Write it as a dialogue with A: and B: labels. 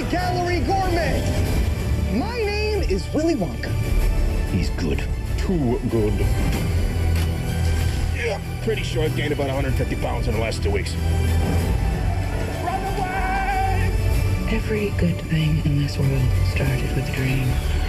A: high-calorie gourmet. My name is Willy Wonka.
B: He's good. Too good. Yeah, pretty sure I've gained about 150 pounds in the last 2 weeks. Run away!
C: Every good thing in this world started with a dream.